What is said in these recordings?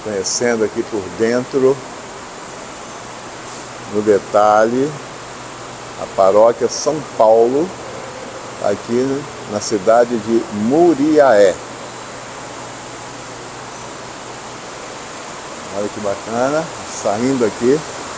Conhecendo aqui por dentro, no detalhe, a paróquia São Paulo, aqui na cidade de Muriaé. Olha que bacana, saindo aqui.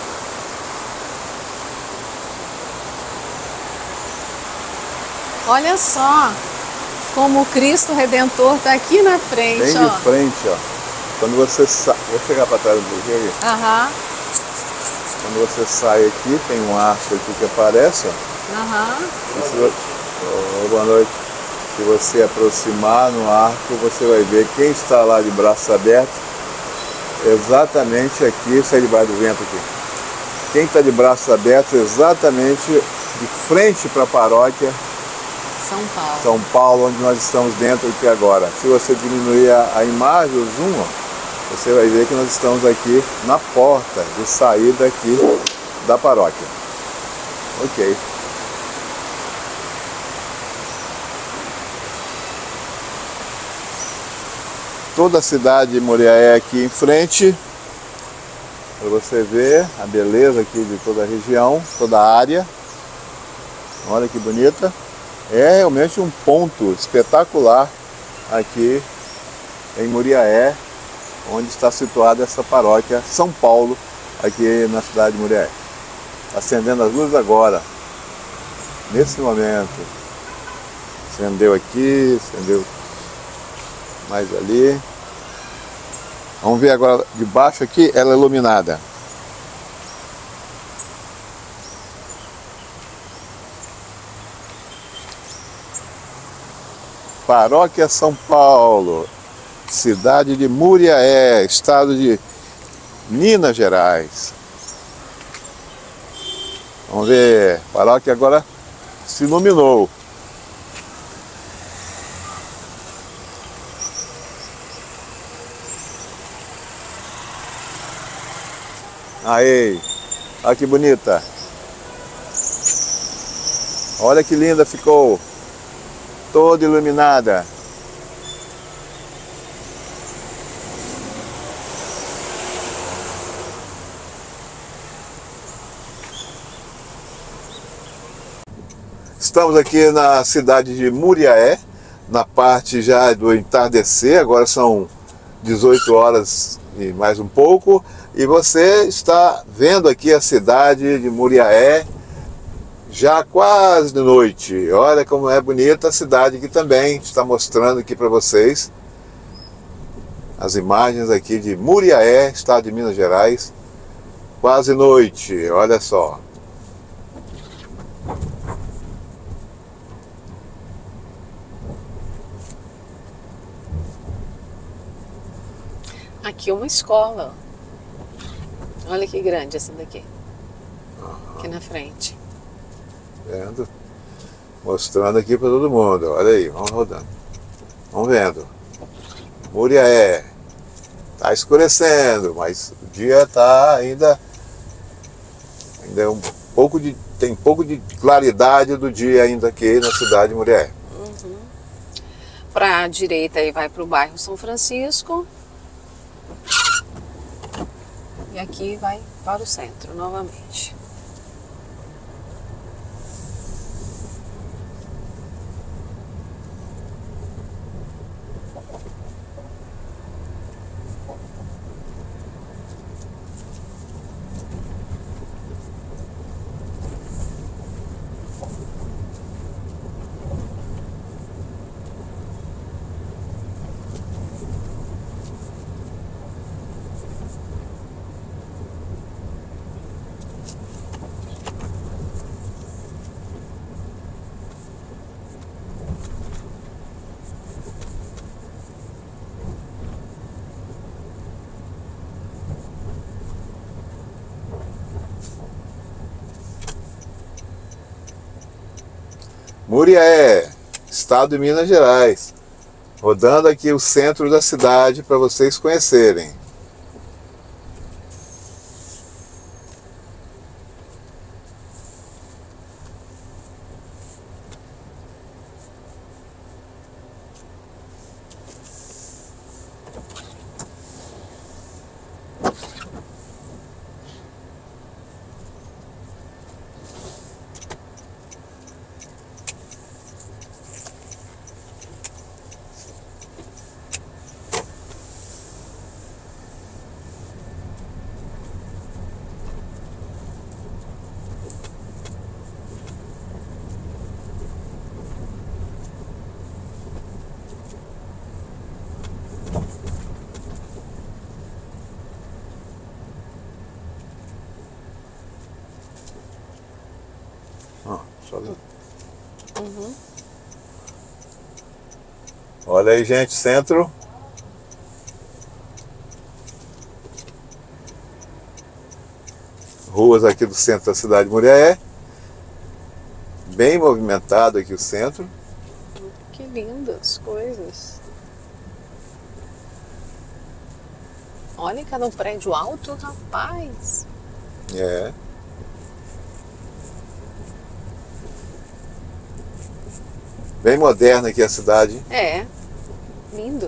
Olha só como o Cristo Redentor está aqui na frente, bem ó. de frente, ó. Quando você sai... Vou chegar para trás um pouquinho aqui. Aham. Quando você sai aqui, tem um arco aqui que aparece, ó. Aham. Boa noite. Se você aproximar no arco, você vai ver quem está lá de braços abertos. Exatamente aqui, sai debaixo do vento aqui. Quem está de braços abertos exatamente de frente para a paróquia São Paulo, onde nós estamos dentro aqui agora. Se você diminuir a imagem, o zoom, ó, você vai ver que nós estamos aqui na porta de saída aqui da paróquia. Ok. Toda a cidade de Muriaé aqui em frente, para você ver a beleza aqui de toda a região, toda a área. Olha que bonita. É realmente um ponto espetacular aqui em Muriaé, onde está situada essa paróquia São Paulo, aqui na cidade de Muriaé. Acendendo as luzes agora, nesse momento. Acendeu aqui, acendeu mais ali. Vamos ver agora de baixo aqui, ela é iluminada. Paróquia São Paulo, cidade de Muriaé, estado de Minas Gerais. Vamos ver, a paróquia agora se iluminou. Aí, olha que bonita. Olha que linda ficou. Toda iluminada. Estamos aqui na cidade de Muriaé, na parte já do entardecer. Agora são 18 horas e mais um pouco. E você está vendo aqui a cidade de Muriaé, já quase de noite. Olha como é bonita a cidade aqui também. Está mostrando aqui para vocês as imagens aqui de Muriaé, estado de Minas Gerais. Quase noite, olha só. Aqui é uma escola. Olha que grande essa daqui. Aqui na frente. Vendo? Mostrando aqui para todo mundo. Olha aí, vamos rodando. Vamos vendo. Muriaé. Está escurecendo, mas o dia está ainda é um pouco de... Tem pouco de claridade do dia ainda aqui na cidade de Muriaé. Uhum. Para a direita aí vai para o bairro São Francisco. E aqui vai para o centro novamente. Muriaé, estado de Minas Gerais. Rodando aqui o centro da cidade para vocês conhecerem. Olha. Olha aí, gente, centro. Ruas aqui do centro da cidade de Muriaé. Bem movimentado aqui o centro. Que lindas coisas. Olha cada um prédio alto, rapaz. É. Bem moderna aqui a cidade. É, lindo.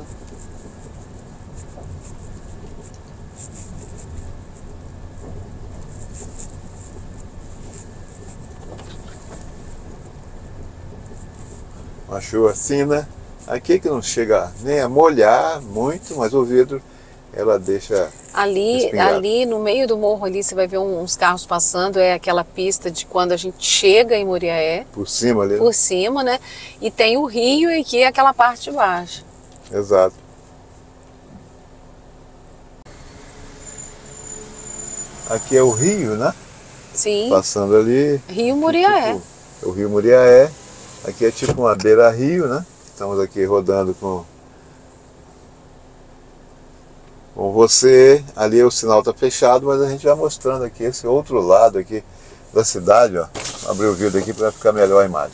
Uma chuva fina. Aqui que não chega nem a molhar muito, mas o vidro ela deixa espingado. Ali no meio do morro ali você vai ver uns carros passando, é aquela pista de quando a gente chega em Muriaé. Por cima ali. Por cima, né? E tem o rio e aqui é aquela parte de baixo. Exato. Aqui é o rio, né? Sim. Passando ali. Rio Muriaé. Tipo, o rio Muriaé. Aqui é tipo uma beira-rio, né? Estamos aqui rodando com você. Ali o sinal está fechado, mas a gente vai mostrando aqui esse outro lado aqui da cidade, ó. Vou abrir o vídeo aqui para ficar melhor a imagem.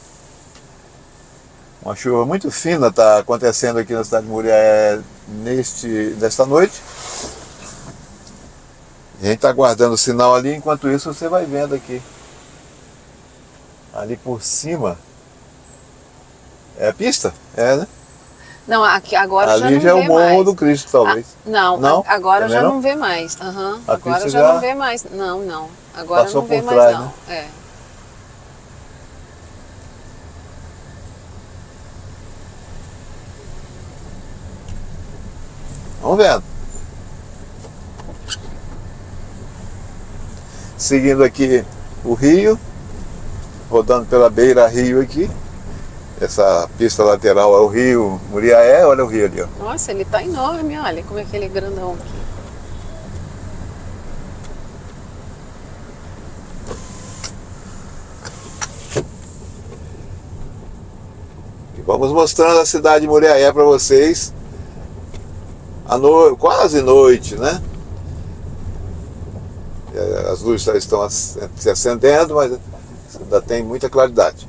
Uma chuva muito fina está acontecendo aqui na cidade de Muriaé nesta noite. A gente está aguardando o sinal ali, enquanto isso você vai vendo aqui. Ali por cima. É a pista? É, né? Não, aqui agora já não ali já é o vê Morro mais. do Cristo, talvez. Não, agora Também já não? não vê mais. A Agora pista já não vê mais. Não. Agora passou não vê por mais trás, não. né? É. Vamos vendo. Seguindo aqui o rio, rodando pela beira-rio aqui. Essa pista lateral é o rio Muriaé, olha o rio ali, ó. Nossa, ele tá enorme, olha como é que ele é grandão aqui. E vamos mostrando a cidade de Muriaé para vocês. Quase noite, né? As luzes já estão se acendendo, mas ainda tem muita claridade.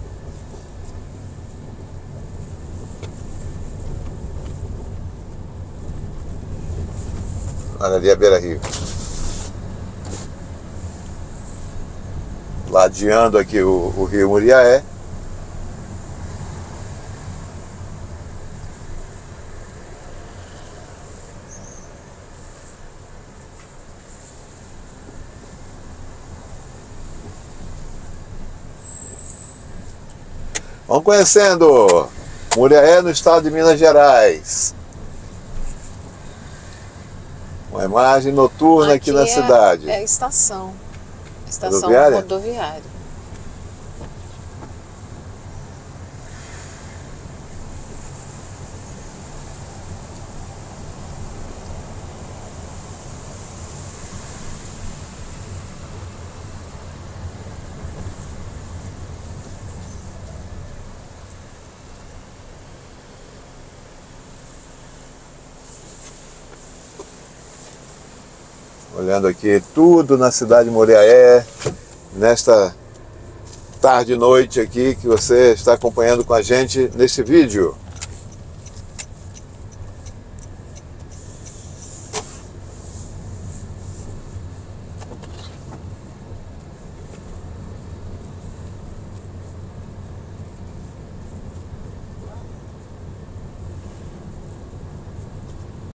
Olha ali a beira-rio. Ladeando aqui o rio Muriaé. Vamos conhecendo Muriaé no estado de Minas Gerais. Uma imagem noturna aqui na cidade. É a estação. Estação Rodoviária? rodoviária. Olhando aqui tudo na cidade de Muriaé, nesta tarde e noite aqui que você está acompanhando com a gente nesse vídeo.